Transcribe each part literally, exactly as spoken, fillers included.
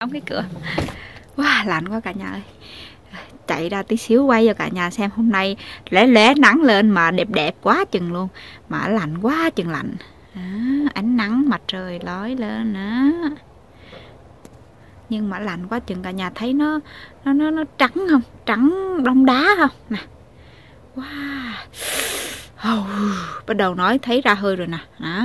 đóng cái cửa. Wow, lạnh quá cả nhà ơi. Chạy ra tí xíu quay cho cả nhà xem hôm nay lé lé nắng lên mà đẹp đẹp quá chừng luôn, mà lạnh quá chừng lạnh. Đó, ánh nắng mặt trời lói lên nữa, nhưng mà lạnh quá chừng. Cả nhà thấy nó nó nó, nó trắng không, trắng đông đá không nè. Wow. Oh, bắt đầu nói thấy ra hơi rồi nè. Đó.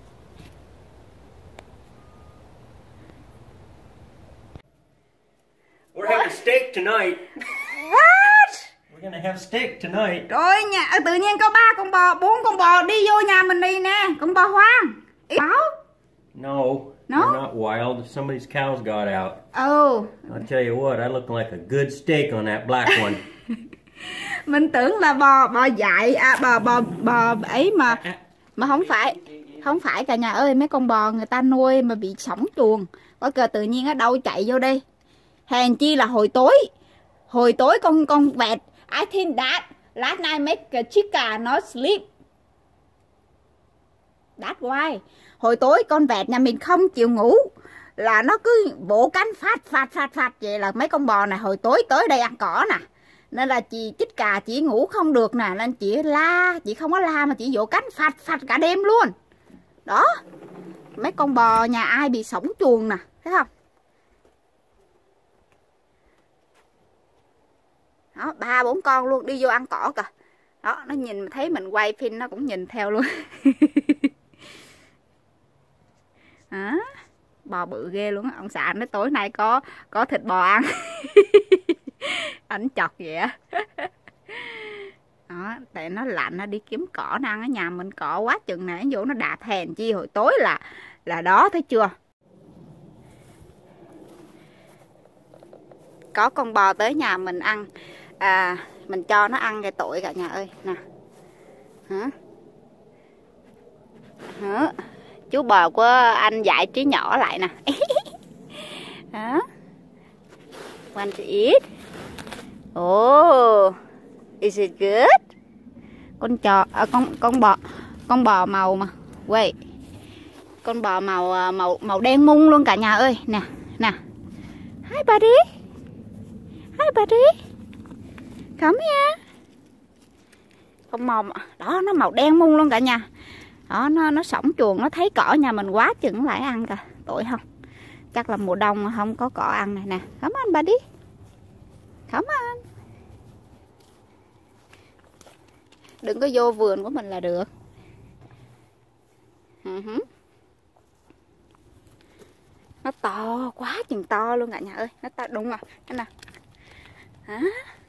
We're having steak tonight. What? We're gonna have steak tonight. Rồi nhà tự nhiên có ba con bò, bốn con bò đi vô nhà mình đi nè, con bò hoang. Báo. No, No? they're not wild. Somebody's cows got out. Oh. I'll tell you what, I look like a good steak on that black one. Mình tưởng là bò bò dại à, bò bò bò ấy mà mà không phải, không phải cả nhà ơi, mấy con bò người ta nuôi mà bị sổng chuồng, có cờ tự nhiên ở đâu chạy vô đây. Hèn chi là hồi tối, hồi tối con con vẹt. I think that last night make a chica not sleep. That's why. Hồi tối con vẹt nhà mình không chịu ngủ, là nó cứ vỗ cánh phát phát phát phát vậy, là mấy con bò này hồi tối tới đây ăn cỏ nè. Nên là chị chích cà chỉ ngủ không được nè, nên chị la, chị không có la mà chị vỗ cánh phạt phạt cả đêm luôn. Đó. Mấy con bò nhà ai bị sổng chuồng nè, thấy không? Đó, ba bốn con luôn đi vô ăn cỏ kìa. Đó, nó nhìn thấy mình quay phim nó cũng nhìn theo luôn. Đó. Bò bự ghê luôn á. Ông xã nói tối nay có có thịt bò ăn. Ảnh chọc vậy á. Đó, tại nó lạnh nó đi kiếm cỏ nó ăn. Ở nhà mình cỏ quá chừng này, vô nó đạp hèn chi hồi tối là là đó, thấy chưa? Có con bò tới nhà mình ăn, à, mình cho nó ăn cái tội cả nhà ơi nè. Hả? Hả? Chú bò của anh dạy trí nhỏ lại nè. Đó. Want to eat? Oh, is it good? Con chó, à, con con bò, con bò màu mà, wait, con bò màu màu màu đen mung luôn cả nhà ơi, nè nè. Hi buddy, hi buddy, come here. Con màu đó nó màu đen mung luôn cả nhà. Đó, nó nó sổng chuồng, nó thấy cỏ nhà mình quá chừng lại ăn kìa, tội không? Chắc là mùa đông mà không có cỏ ăn này nè. Come on buddy, come on. Đừng có vô vườn của mình là được. Uh-huh. Nó to quá chừng to luôn cả nhà ơi. Nó to đúng rồi. Đây nè. Hả?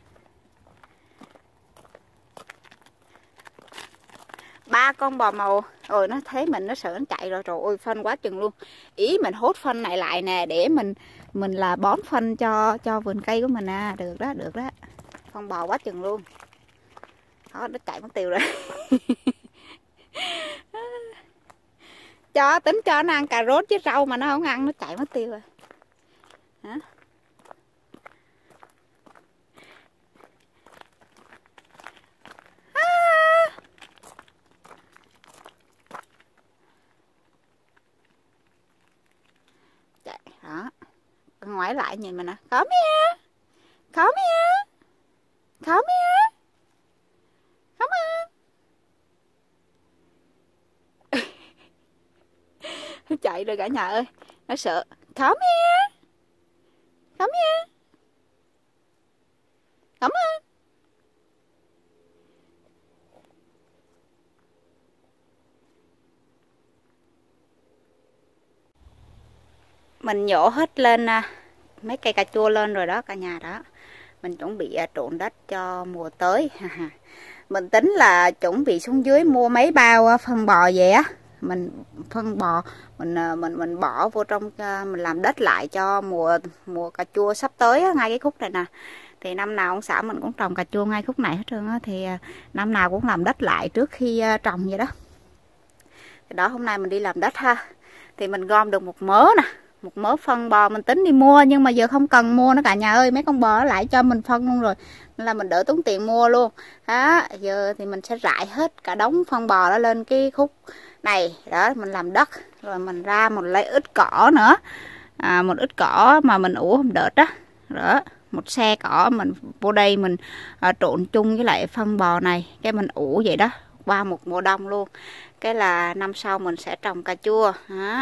Ba con bò màu. Rồi nó thấy mình nó sợ nó chạy rồi. Rồi ôi phân quá chừng luôn. Ý mình hốt phân này lại nè, để mình mình là bón phân cho cho vườn cây của mình à. Được đó, được đó. Con bò quá chừng luôn. Đó, nó chạy mất tiêu rồi. Cho tính cho nó ăn cà rốt với rau mà nó không ăn, nó chạy mất tiêu rồi. Hả? À. Chạy, đó. Ngoái lại nhìn mình nè. Come here. Come here. Come here. Come on. Nó chạy rồi cả nhà ơi. Nó sợ. Come here. Come here. Come on. Mình nhổ hết lên mấy cây cà chua lên rồi đó cả nhà đó. Mình chuẩn bị trộn đất cho mùa tới. Mình tính là chuẩn bị xuống dưới mua mấy bao phân bò về á. Mình phân bò mình mình mình bỏ vô trong, mình làm đất lại cho mùa mùa cà chua sắp tới á, ngay cái khúc này nè. Thì năm nào ông xã mình cũng trồng cà chua ngay khúc này hết trơn á, thì năm nào cũng làm đất lại trước khi trồng vậy đó. Thì đó, hôm nay mình đi làm đất ha. Thì mình gom được một mớ nè, một mớ phân bò mình tính đi mua, nhưng mà giờ không cần mua nữa cả nhà ơi, mấy con bò lại cho mình phân luôn rồi, nên là mình đỡ tốn tiền mua luôn. Đó, giờ thì mình sẽ rải hết cả đống phân bò đó lên cái khúc này đó, mình làm đất rồi mình ra một lấy ít cỏ nữa à, một ít cỏ mà mình ủ hôm đợt đó. Đó, một xe cỏ mình vô đây mình à, trộn chung với lại phân bò này, cái mình ủ vậy đó qua một mùa đông luôn. Cái là năm sau mình sẽ trồng cà chua. Đó,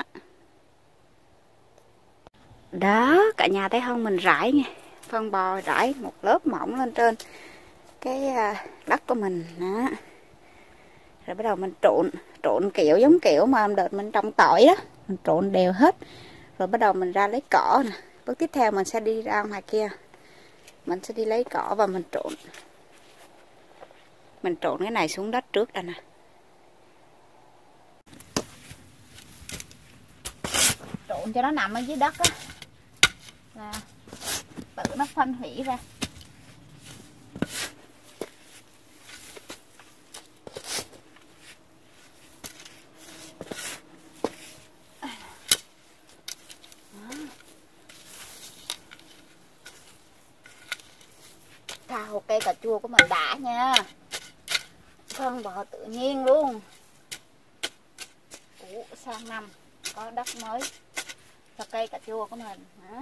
đó cả nhà thấy không, mình rải nha, phân bò rải một lớp mỏng lên trên cái à, đất của mình đó. Rồi bắt đầu mình trộn trộn kiểu giống kiểu mà đợt mình trồng tỏi đó, mình trộn đều hết. Rồi bắt đầu mình ra lấy cỏ nè. Bước tiếp theo mình sẽ đi ra ngoài kia, mình sẽ đi lấy cỏ và mình trộn. Mình trộn cái này xuống đất trước đây nè. Trộn cho nó nằm ở dưới đất á, là tự nó phân hủy ra. Thao cây cà chua của mình đã nha, phân bò tự nhiên luôn. Ủa, sang năm có đất mới cho cây cà chua của mình. À.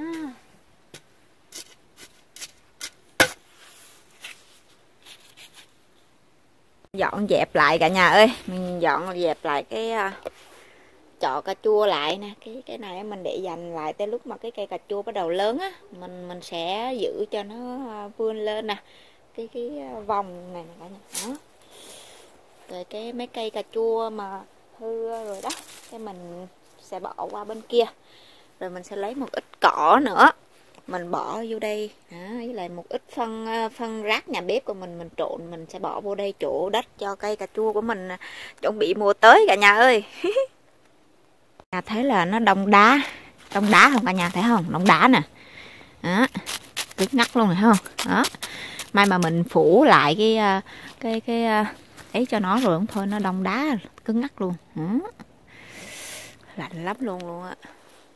Dọn dẹp lại cả nhà ơi, mình dọn dẹp lại cái uh, chọ cà chua lại nè. Cái cái này mình để dành lại tới lúc mà cái cây cà chua bắt đầu lớn á, mình mình sẽ giữ cho nó vươn lên nè. Cái cái vòng này nè cả nhà. Đó. Rồi cái mấy cây cà chua mà hư rồi đó, cái mình sẽ bỏ qua bên kia. Rồi mình sẽ lấy một ít cỏ nữa, mình bỏ vô đây. Đó, với lại một ít phân phân rác nhà bếp của mình mình trộn, mình sẽ bỏ vô đây chỗ đất cho cây cà chua của mình chuẩn bị mùa tới cả nhà ơi. Nhà thấy là nó đông đá, đông đá không cả nhà thấy không, đông đá nè. Đó, cứng ngắc luôn này thấy không. Đó, may mà mình phủ lại cái cái cái ấy cho nó rồi, không thôi nó đông đá cứng ngắc luôn. Đó, lạnh lắm luôn luôn á.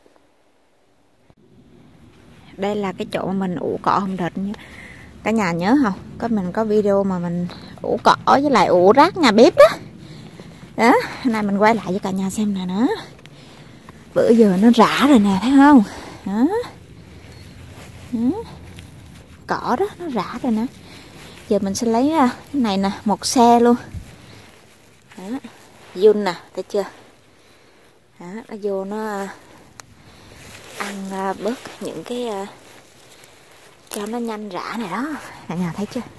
Đây là cái chỗ mà mình ủ cỏ hôm đợt nhé. Cả nhà nhớ không? Có mình có video mà mình ủ cỏ với lại ủ rác nhà bếp đó. Đó, nay mình quay lại cho cả nhà xem nè nữa. Bữa giờ nó rã rồi nè, thấy không? Đó. Đó. Cỏ đó nó rã rồi nè. Giờ mình sẽ lấy cái này nè, một xe luôn. Đó. Dun nè, thấy chưa? Đó, nó vô nó ăn bớt những cái cho nó nhanh rã này đó, cả nhà thấy chưa?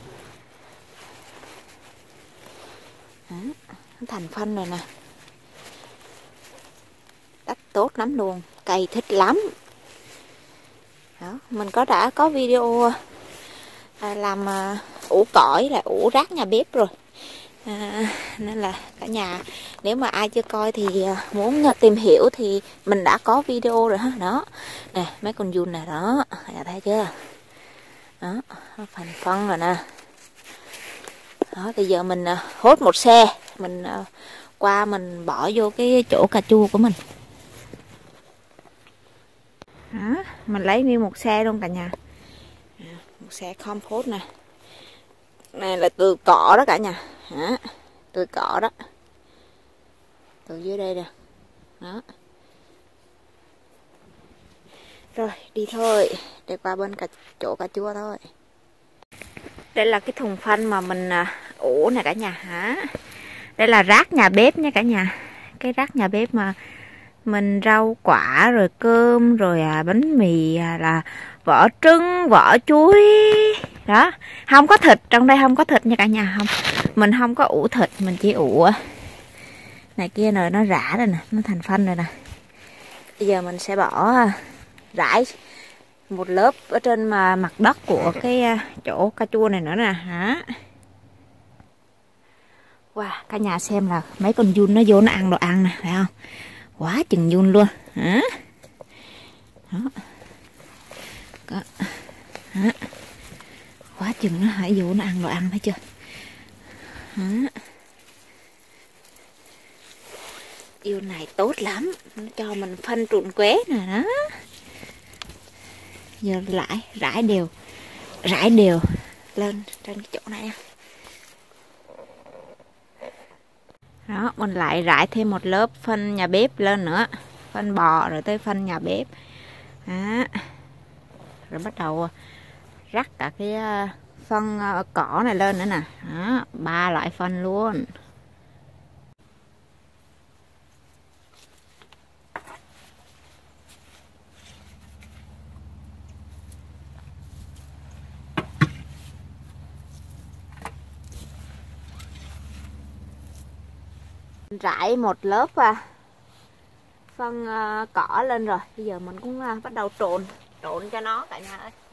Đó, nó thành phân rồi nè, đất tốt lắm luôn, cây thích lắm. Đó, mình có đã có video làm ủ cỏ là ủ rác nhà bếp rồi. À, nên là cả nhà nếu mà ai chưa coi thì muốn tìm hiểu thì mình đã có video rồi ha. Đó nè, mấy con giun này đó, nhà thấy chưa? Đó, nó thành phân rồi nè. Đó, bây giờ mình hốt một xe, mình qua mình bỏ vô cái chỗ cà chua của mình. Đó, mình lấy nguyên một xe luôn cả nhà. Một xe compost nè. Này là từ cỏ đó cả nhà. Đó, từ cỏ đó. Từ dưới đây nè. Đó. Rồi, đi thôi. Để qua bên cà, chỗ cà chua thôi. Đây là cái thùng phân mà mình ủ nè cả nhà hả? Đây là rác nhà bếp nha cả nhà. Cái rác nhà bếp mà mình rau quả rồi cơm rồi à, bánh mì à, là vỏ trứng, vỏ chuối. Đó, không có thịt, trong đây không có thịt nha cả nhà. Không, mình không có ủ thịt, mình chỉ ủ này kia rồi nó rã rồi nè, nó thành phân rồi nè. Bây giờ mình sẽ bỏ rải một lớp ở trên mà mặt đất của cái chỗ cà chua này nữa nè hả. Wow, cả nhà xem là mấy con giun nó vô nó ăn đồ ăn nè, thấy không? Quá chừng giun luôn hả. Đó. Đó. Đó. Quá chừng nó hãy vô nó ăn đồ ăn, thấy chưa? Đó. Yêu này tốt lắm, nó cho mình phân trụn quế nè đó. Giờ rải rải đều, rải đều lên trên cái chỗ này nha. Đó, mình lại rải thêm một lớp phân nhà bếp lên nữa, phân bò rồi tới phân nhà bếp. Đó. Rồi bắt đầu rắc cả cái phân cỏ này lên nữa nè. Đó, ba loại phân luôn. Rải một lớp à, phân uh, cỏ lên rồi. Bây giờ mình cũng uh, bắt đầu trộn trộn cho nó cả nhà ơi.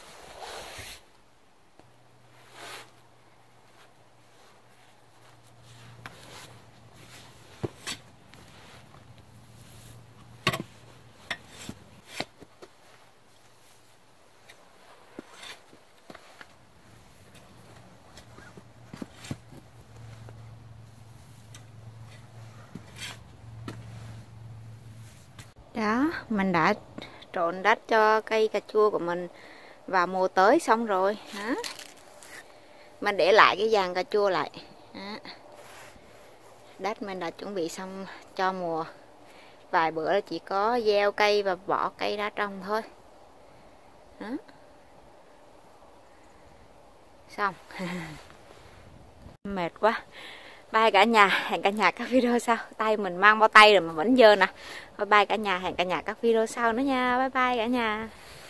Đó, mình đã trộn đất cho cây cà chua của mình vào mùa tới xong rồi. Đó. Mình để lại cái giàn cà chua lại. Đó. Đất mình đã chuẩn bị xong cho mùa. Vài bữa là chỉ có gieo cây và bỏ cây ra trồng thôi. Đó. Xong. Mệt quá. Bye cả nhà, hẹn cả nhà các video sau. Tay mình mang bao tay rồi mà vẫn dơ nè. Bye bye cả nhà, hẹn cả nhà các video sau nữa nha. Bye bye cả nhà.